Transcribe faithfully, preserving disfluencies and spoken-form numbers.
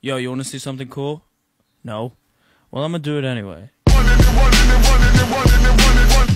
Yo, you want to see something cool? No? Well, I'm gonna do it anyway.